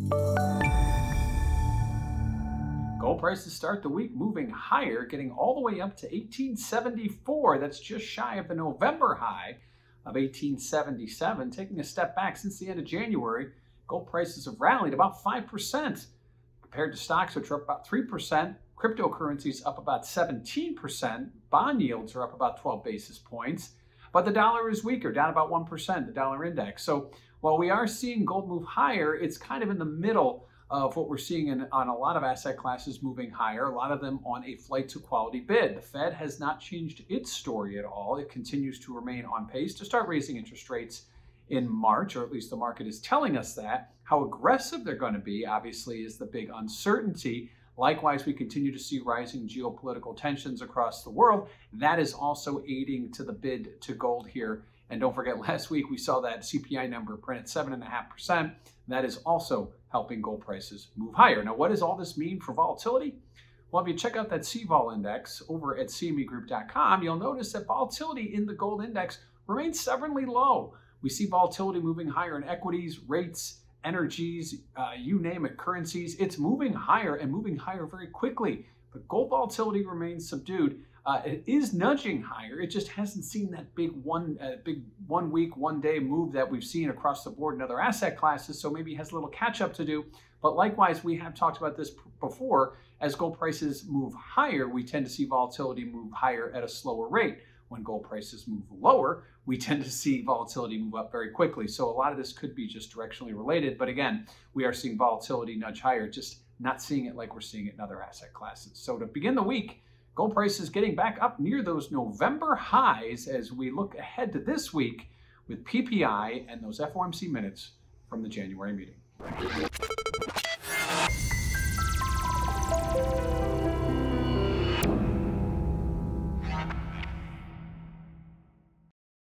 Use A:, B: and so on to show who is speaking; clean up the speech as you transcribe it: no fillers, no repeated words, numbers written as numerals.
A: Gold prices start the week moving higher, getting all the way up to 1874. That's just shy of the November high of 1877. Taking a step back since the end of January, gold prices have rallied about 5% compared to stocks, which are up about 3%. Cryptocurrencies up about 17%. Bond yields are up about 12 basis points. But the dollar is weaker, down about 1%, the dollar index. So while we are seeing gold move higher, it's kind of in the middle of what we're seeing on a lot of asset classes moving higher, a lot of them on a flight to quality bid. The Fed has not changed its story at all. It continues to remain on pace to start raising interest rates in March, or at least the market is telling us that. How aggressive they're going to be, obviously, is the big uncertainty. Likewise, we continue to see rising geopolitical tensions across the world. That is also aiding to the bid to gold here. And don't forget, last week we saw that CPI number print at 7.5%. That is also helping gold prices move higher. Now, what does all this mean for volatility? Well, if you check out that CVOL index over at cmegroup.com, you'll notice that volatility in the gold index remains stubbornly low. We see volatility moving higher in equities, rates, energies, you name it, currencies. It's moving higher and moving higher very quickly. But gold volatility remains subdued. It is nudging higher. It just hasn't seen that big one week, 1 day move that we've seen across the board in other asset classes. So maybe it has a little catch up to do. But likewise, we have talked about this before. As gold prices move higher, we tend to see volatility move higher at a slower rate. When gold prices move lower, we tend to see volatility move up very quickly. So a lot of this could be just directionally related. But again, we are seeing volatility nudge higher, just not seeing it like we're seeing it in other asset classes. So to begin the week, gold prices getting back up near those November highs as we look ahead to this week with PPI and those FOMC minutes from the January meeting.